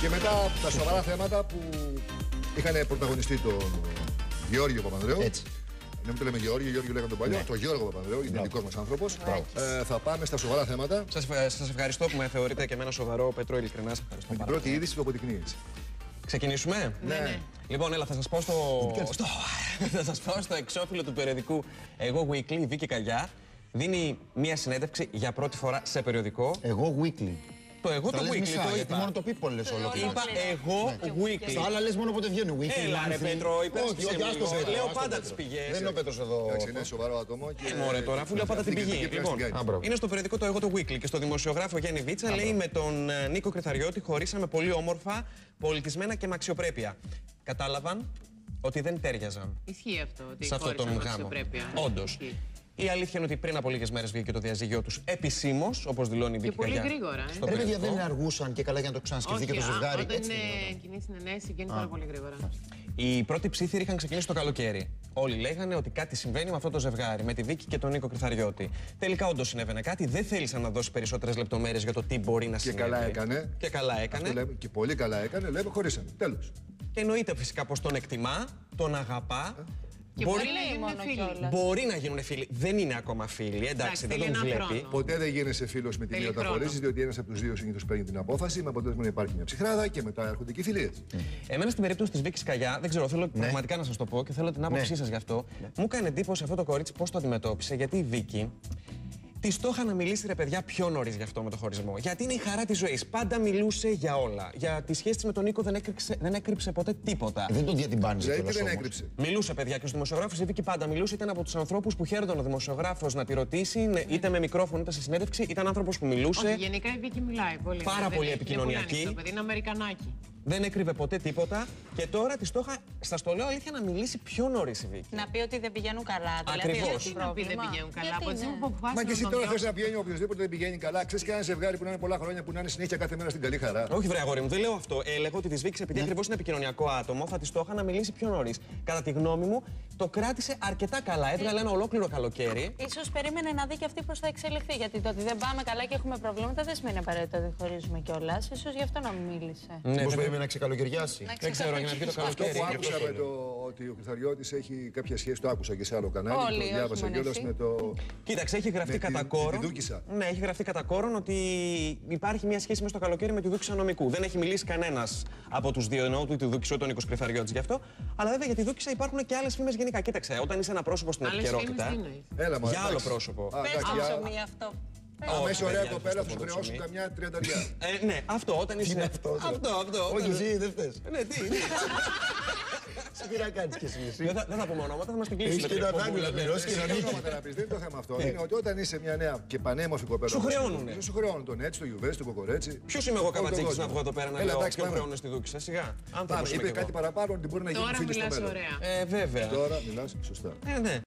Και μετά τα σοβαρά θέματα που είχαν πρωταγωνιστεί τον Γεώργιο Παπανδρέου. Έτσι. Να μην το λέμε Γεώργιο λέγανε τον παλιό. Το Γιώργο Παπανδρέου, είναι δικός μας άνθρωπος. Θα πάμε στα σοβαρά θέματα. Σας ευχαριστώ που με θεωρείτε και εμένα σοβαρό, Πέτρο, ειλικρινά. Σας ευχαριστώ. Με την πρώτη είδηση το αποδεικνύει. Ξεκινήσουμε. Ναι. Λοιπόν, έλα, θα σας πω στο εξώφυλλο του περιοδικού Εγώ Weekly, η Βίκη Καγιά δίνει μία συνέντευξη για πρώτη φορά σε περιοδικό. Εγώ Weekly. Το εγώ το Weekly, μισά, το γιατί είπα. μόνο το people λες όλο. Είπα εγώ Weekly. Στα άλλα λες μόνο πότε βγαίνει Weekly. Έλα ρε Πέτρο, υπέρασπισε όχι, άστο Πέτρο, λέω άστο πάντα Πέτρο. τις πηγές. Δεν είναι ο Πέτρος εδώ. Εντάξει, είναι σοβαρό άτομο. Και... Μωρέ τώρα, αφού λέω πάντα την πηγή. Λοιπόν, είναι στο περιοδικό το Εγώ το Weekly και στο δημοσιογράφο Γιάννη Βίτσα λέει με τον Νίκο Κρυθαριώτη χωρίσαμε πολύ όμορφα, πολιτισμένα και με αξιοπρέπεια. Κατάλαβαν ότι δεν τέριαζαν. Ισχύει αυτό, ότι σε αυτόν τον γάμο. Όντως. Η αλήθεια είναι ότι πριν από λίγες μέρες βγήκε το διαζύγιο τους επισήμως, όπως δηλώνει η Βίκη Καγιά. Και πολύ γρήγορα. Ρε παιδιά, δεν αργούσαν και καλά για να το ξανασκεφτεί και το ζευγάρι. Όταν είναι κοινή συνενέση, βγαίνει πάρα πολύ γρήγορα. Οι πρώτοι ψήθυροι είχαν ξεκινήσει το καλοκαίρι. Όλοι λέγανε ότι κάτι συμβαίνει με αυτό το ζευγάρι, με τη Βίκη και τον Νίκο Κρυθαριώτη. Τελικά όντως συνέβαινε κάτι, δεν θέλησαν να δώσει περισσότερες λεπτομέρειες για το τι μπορεί να συμβεί. Και καλά έκανε. Και καλά έκανε. Λέμε, και πολύ καλά έκανε, λέμε χωρίσανε. Τέλος. Και εννοείται φυσικά πως τον εκτιμά, τον αγαπά. Και μπορεί να γίνουν φίλοι. Δεν είναι ακόμα φίλοι, εντάξει, δεν τον βλέπει. Ποτέ δεν γίνεσαι φίλος με την μία όταν χωρίζεις, διότι ένας από τους δύο συνήθως παίρνει την απόφαση, με αποτέλεσμα να υπάρχει μια ψυχράδα και μετά έρχονται και οι φιλίες. Εμένα στην περίπτωση της Βίκης Καγιά, δεν ξέρω, θέλω πραγματικά να σας το πω και θέλω την άποψή σας γι' αυτό. Μου έκανε εντύπωση αυτό το κορίτσι πώς το αντιμετώπισε, γιατί η Βίκη. Της το είχα να μιλήσει ρε παιδιά πιο νωρίς γι' αυτό με το χωρισμό. Γιατί είναι η χαρά της ζωής. Πάντα μιλούσε για όλα. Για τη σχέση της με τον Νίκο δεν έκρυψε ποτέ τίποτα. Δεν τον διατυμπάνιζε. Δηλαδή δεν έκρυψε. Μιλούσε παιδιά και ο δημοσιογράφος η Βίκη πάντα μιλούσε. Ήταν από τους ανθρώπους που χαίρονταν ο δημοσιογράφος να τη ρωτήσει, είτε με μικρόφωνο είτε σε συνέντευξη. Ήταν άνθρωπος που μιλούσε. Όχι, γενικά η Βίκη μιλάει πολύ. Πάρα πολύ επικοινωνιακή. Το παιδί είναι Αμερικανάκι. Δεν έκρυβε ποτέ τίποτα και τώρα της το είχα, σας το λέω αλήθεια, να μιλήσει πιο νωρίς η Βίκη. Να πει ότι δεν πηγαίνουν καλά. Ακριβώς. Γιατί να πει δεν πηγαίνουν καλά, από τις που Μα και εσύ τώρα θες να πηγαίνει οποιοδήποτε δεν πηγαίνει καλά. Ξέρεις κανένα ζευγάρι που να είναι πολλά χρόνια που να είναι συνέχεια κάθε μέρα στην καλή χαρά. Όχι, βρε αγόρι μου, δεν λέω αυτό. Έλεγα ότι της Βίκης, επειδή ακριβώς είναι επικοινωνιακό άτομο, θα της το είχα να μιλήσει πιο νωρίς. Κατά τη γνώμη μου, το κράτησε αρκετά καλά. Έβγαλε ένα ολόκληρο καλοκαίρι. Ίσως περίμενε να δει και αυτή πώς θα εξελιχθεί. Γιατί το ότι δεν πάμε καλά και έχουμε προβλήματα δεν σημαίνει απαραίτητα ότι χωρίζουμε κιόλας. Ίσως γι' αυτό να μην μίλησε. Πώς περίμενε να ξεκαλοκαιριάσει. Δεν ξέρω, για να βγει το καλοκαίρι. Αυτό που άκουσα με το ότι ο Κρυθαριώτης έχει κάποια σχέση, το άκουσα και σε άλλο κανάλι. Όλοι, το διάβασα κιόλας με το. Κοίταξε, έχει γραφτεί κατά κόρον. Ναι, έχει γραφτεί κατά κόρον ότι υπάρχει μια σχέση μέσα στο καλοκαίρι με τη Δούκησα νομικού. Δεν έχει μιλήσει κανένας από τους δύο, εννοώ του Δούκησα ούτε ο Νίκος Κρυθαριώτης γι' αυτό. Αλλά βέβαια για τη Δούκησα υπάρχουν και άλλες φήμες γενικά. Κοίταξε, όταν είσαι ένα πρόσωπο στην επικαιρότητα. Για άλλο πρόσωπο. Πες το ψωμί αυτό. Αμέσως ωραία κοπέλα θα σου χρεώσουν καμιά 30. Ναι, αυτό όταν είσαι. Αυτό. Όχι, εσύ δεν θες. Ναι, τι. Τι να κάνεις κι εσύ. Δεν θα πούμε ονόματα, θα μας την κλείσουμε. Έχεις και να δάνει να πληρώσεις και να Δεν είναι το θέμα αυτό. Είναι ότι όταν είσαι μια νέα και πανέμορφη κοπέλα. Σου χρεώνουνε. Σου χρεώνουν τον έτσι, το γιουβέτσι, το κοκορέτσι. Ποιος είμαι εγώ καβατσίκης να βγω εδώ πέρα να λέω ποιο χρεώνουν στη Δούκησα. Σιγά. Είπε κάτι παραπάνω ότι μπορεί να γίνει φίλοι στο μέλλον. Βέβαια. Τώρα μιλάς σωστά. Ναι.